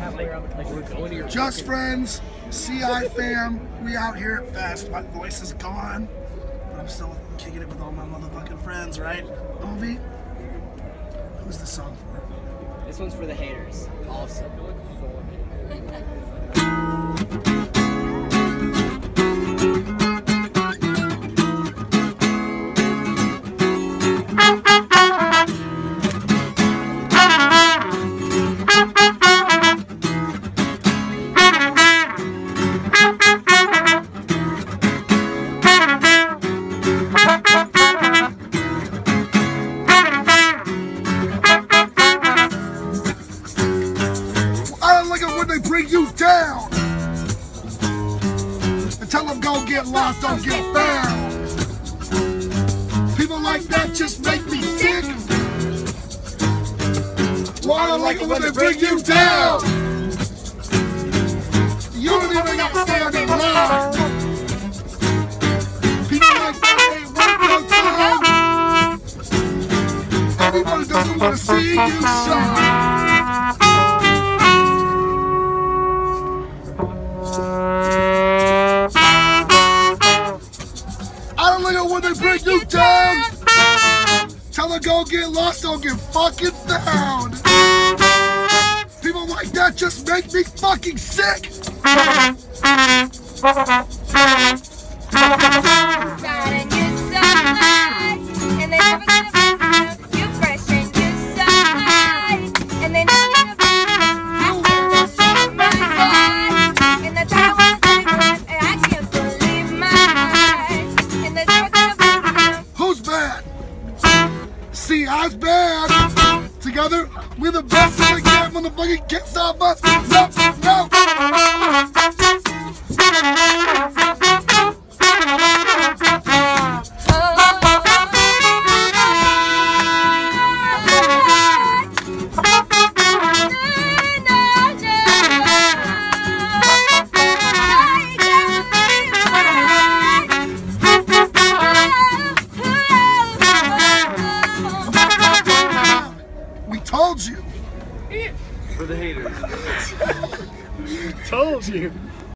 Just friends, CI fam, we out here at Fest. My voice is gone, but I'm still kicking it with all my motherfucking friends, right? Ovi, who's the song for? This one's for the haters. Awesome. Bring you down and tell them go get lost, don't get found. People like that just make me sick. Well, I don't like it when they bring you down. You don't even got to stand in line. People like that ain't worth your time. Everybody doesn't want to see you shine. I don't like it when they bring you down. Tell her go get lost, don't get fucking found. People like that just make me fucking sick. CI's bad. Together, we're the best thing that motherfucking can't stop us. No, no. Told you. For the haters. Told you.